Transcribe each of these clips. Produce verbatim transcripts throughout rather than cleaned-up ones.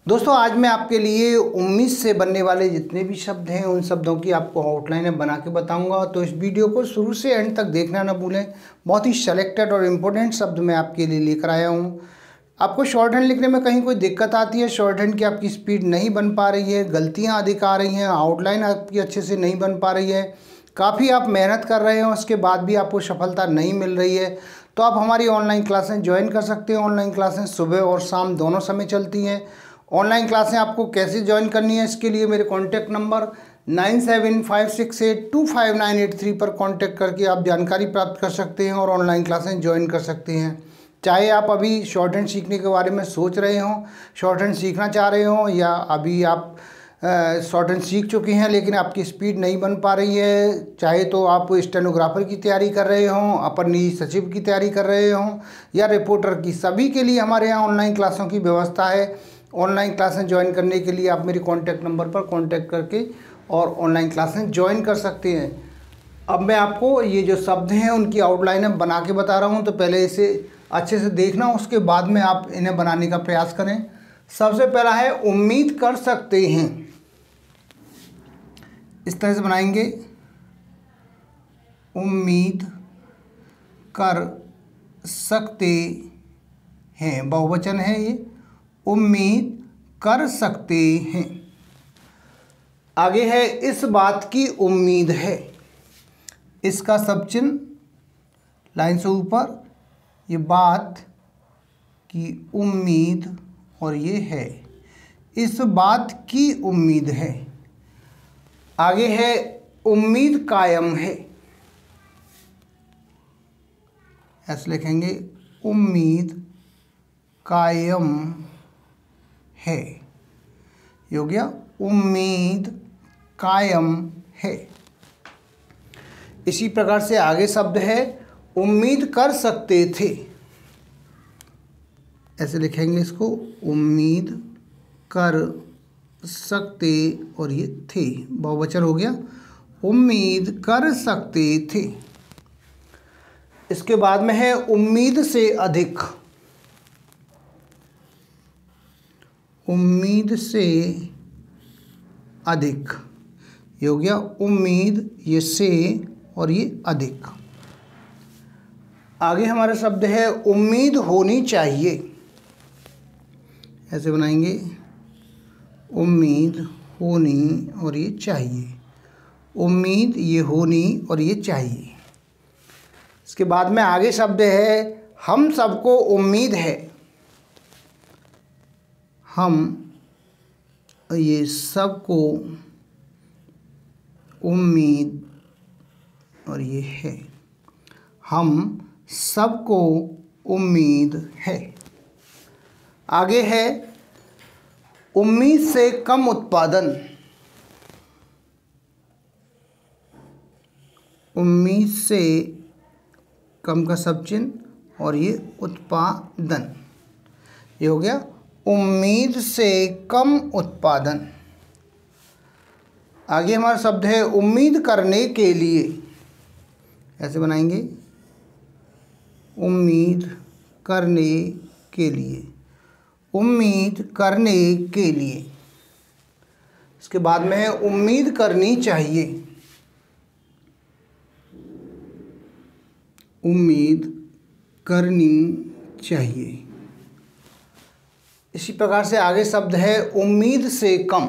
दोस्तों आज मैं आपके लिए उम्मीद से बनने वाले जितने भी शब्द हैं उन शब्दों की आपको आउटलाइन बना के बताऊंगा। तो इस वीडियो को शुरू से एंड तक देखना ना भूलें। बहुत ही सेलेक्टेड और इम्पोर्टेंट शब्द मैं आपके लिए लेकर आया हूं। आपको शॉर्ट हैंड लिखने में कहीं कोई दिक्कत आती है, शॉर्ट हैंड की आपकी स्पीड नहीं बन पा रही है, गलतियाँ अधिक आ रही हैं, आउटलाइन आपकी अच्छे से नहीं बन पा रही है, काफ़ी आप मेहनत कर रहे हो उसके बाद भी आपको सफलता नहीं मिल रही है, तो आप हमारी ऑनलाइन क्लासें ज्वाइन कर सकते हैं। ऑनलाइन क्लासें सुबह और शाम दोनों समय चलती हैं। ऑनलाइन क्लासें आपको कैसे ज्वाइन करनी है, इसके लिए मेरे contact number nine seven five six eight two five nine eight three पर कॉन्टैक्ट करके आप जानकारी प्राप्त कर सकते हैं और ऑनलाइन क्लासें ज्वाइन कर सकते हैं। चाहे आप अभी शॉर्ट हैंड सीखने के बारे में सोच रहे हों, शॉर्ट हैंड सीखना चाह रहे हों, या अभी आप शॉर्ट हैंड सीख चुके हैं लेकिन आपकी स्पीड नहीं बन पा रही है, चाहे तो आप स्टेनोग्राफर की तैयारी कर रहे हों, अपर निजी सचिव की तैयारी कर रहे हों, या रिपोर्टर की, सभी के लिए हमारे यहाँ ऑनलाइन क्लासों की व्यवस्था है। ऑनलाइन क्लासें ज्वाइन करने के लिए आप मेरे कॉन्टैक्ट नंबर पर कॉन्टैक्ट करके और ऑनलाइन क्लासें ज्वाइन कर सकते हैं। अब मैं आपको ये जो शब्द हैं उनकी आउटलाइन बना के बता रहा हूँ, तो पहले इसे अच्छे से देखना, उसके बाद में आप इन्हें बनाने का प्रयास करें। सबसे पहला है उम्मीद कर सकते हैं। इस तरह से बनाएंगे, उम्मीद कर सकते हैं, बहुवचन है ये, उम्मीद कर सकते हैं। आगे है इस बात की उम्मीद है, इसका सब चिन्ह लाइन से ऊपर, ये बात की उम्मीद और ये है, इस बात की उम्मीद है। आगे है उम्मीद कायम है, ऐसे लिखेंगे, उम्मीद कायम है, ये हो गया उम्मीद कायम है। इसी प्रकार से आगे शब्द है उम्मीद कर सकते थे, ऐसे लिखेंगे इसको, उम्मीद कर सकते और ये थे, बहुवचन हो गया, उम्मीद कर सकते थे। इसके बाद में है उम्मीद से अधिक, उम्मीद से अधिक, ये हो गया उम्मीद, ये से और ये अधिक। आगे हमारा शब्द है उम्मीद होनी चाहिए, ऐसे बनाएंगे, उम्मीद होनी और ये चाहिए, उम्मीद ये होनी और ये चाहिए। इसके बाद में आगे शब्द है हम सबको उम्मीद है, हम ये सबको उम्मीद और ये है, हम सबको उम्मीद है। आगे है उम्मीद से कम उत्पादन, उम्मीद से कम का सब चिन्ह और ये उत्पादन, ये हो गया उम्मीद से कम उत्पादन। आगे हमारा शब्द है उम्मीद करने के लिए, ऐसे बनाएंगे, उम्मीद करने के लिए, उम्मीद करने के लिए। इसके बाद में है उम्मीद करनी चाहिए, उम्मीद करनी चाहिए। इसी प्रकार से आगे शब्द है उम्मीद से कम,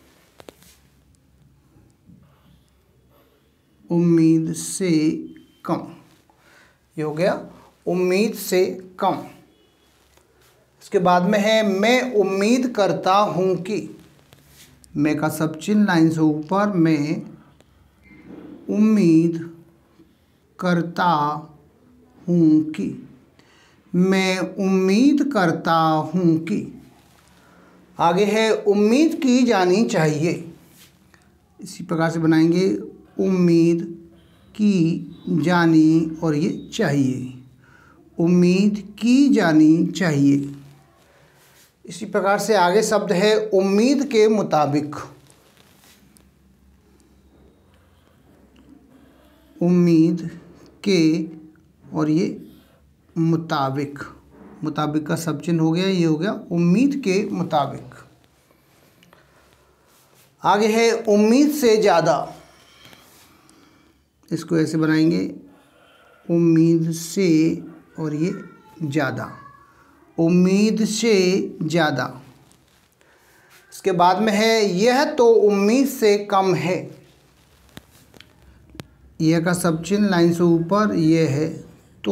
उम्मीद से कम, ये हो गया उम्मीद से कम। इसके बाद में है मैं उम्मीद करता हूँ कि, मैं का सब चिन्ह लाइन से ऊपर, मैं उम्मीद करता हूँ कि, मैं उम्मीद करता हूँ कि। आगे है उम्मीद की जानी चाहिए, इसी प्रकार से बनाएंगे, उम्मीद की जानी और ये चाहिए, उम्मीद की जानी चाहिए। इसी प्रकार से आगे शब्द है उम्मीद के मुताबिक, उम्मीद के और ये मुताबिक, मुताबिक का सब चिन्ह हो गया, ये हो गया उम्मीद के मुताबिक। आगे है उम्मीद से ज़्यादा, इसको ऐसे बनाएंगे उम्मीद से और ये ज़्यादा, उम्मीद से ज़्यादा। इसके बाद में है यह तो उम्मीद से कम है, यह का सब चिन्ह लाइन से ऊपर, यह है तो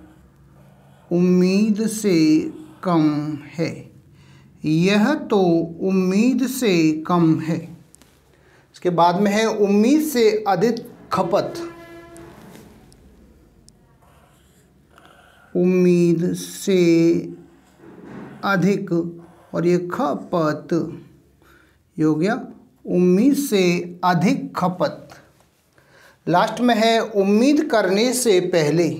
उम्मीद से कम है, यह तो उम्मीद से कम है। इसके बाद में है उम्मीद से अधिक खपत, उम्मीद से अधिक और ये खपत, ये हो गया उम्मीद से अधिक खपत। लास्ट में है उम्मीद करने से पहले,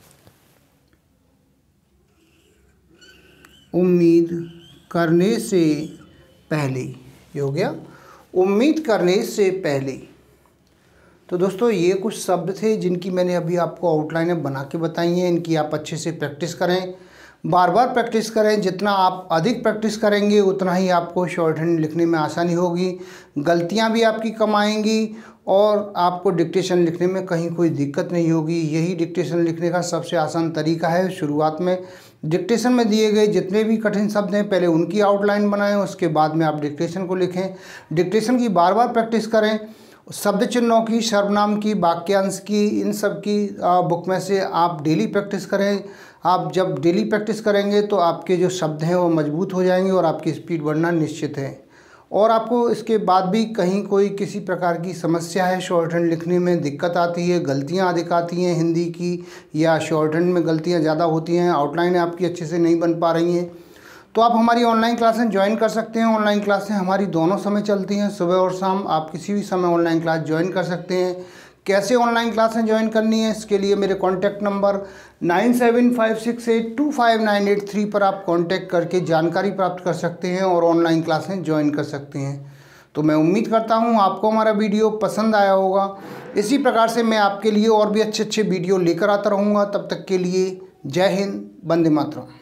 उम्मीद करने से पहले, ये हो गया उम्मीद करने से पहले। तो दोस्तों ये कुछ शब्द थे जिनकी मैंने अभी आपको आउटलाइन बना के बताई हैं। इनकी आप अच्छे से प्रैक्टिस करें, बार बार प्रैक्टिस करें। जितना आप अधिक प्रैक्टिस करेंगे उतना ही आपको शॉर्ट हैंड लिखने में आसानी होगी, गलतियां भी आपकी कम आएंगी और आपको डिक्टेशन लिखने में कहीं कोई दिक्कत नहीं होगी। यही डिक्टेशन लिखने का सबसे आसान तरीका है। शुरुआत में डिक्टेशन में दिए गए जितने भी कठिन शब्द हैं पहले उनकी आउटलाइन बनाएं, उसके बाद में आप डिक्टेशन को लिखें। डिक्टेशन की बार बार प्रैक्टिस करें, शब्द चिन्हों की, सर्वनाम की, वाक्यांश की, इन सब की बुक में से आप डेली प्रैक्टिस करें। आप जब डेली प्रैक्टिस करेंगे तो आपके जो शब्द हैं वो मजबूत हो जाएंगे और आपकी स्पीड बढ़ना निश्चित है। और आपको इसके बाद भी कहीं कोई किसी प्रकार की समस्या है, शॉर्ट हैंड लिखने में दिक्कत आती है, गलतियां अधिक आती हैं हिंदी की, या शॉर्ट हैंड में गलतियां ज़्यादा होती हैं, आउटलाइन आपकी अच्छे से नहीं बन पा रही हैं, तो आप हमारी ऑनलाइन क्लासें ज्वाइन कर सकते हैं। ऑनलाइन क्लासें हमारी दोनों समय चलती हैं, सुबह और शाम। आप किसी भी समय ऑनलाइन क्लास ज्वाइन कर सकते हैं। कैसे ऑनलाइन क्लासें ज्वाइन करनी है, इसके लिए मेरे contact number nine seven five six eight two five nine eight three पर आप कॉन्टैक्ट करके जानकारी प्राप्त कर सकते हैं और ऑनलाइन क्लासें ज्वाइन कर सकते हैं। तो मैं उम्मीद करता हूँ आपको हमारा वीडियो पसंद आया होगा। इसी प्रकार से मैं आपके लिए और भी अच्छे अच्छे वीडियो लेकर आता रहूँगा। तब तक के लिए जय हिंद, वंदे मातरम।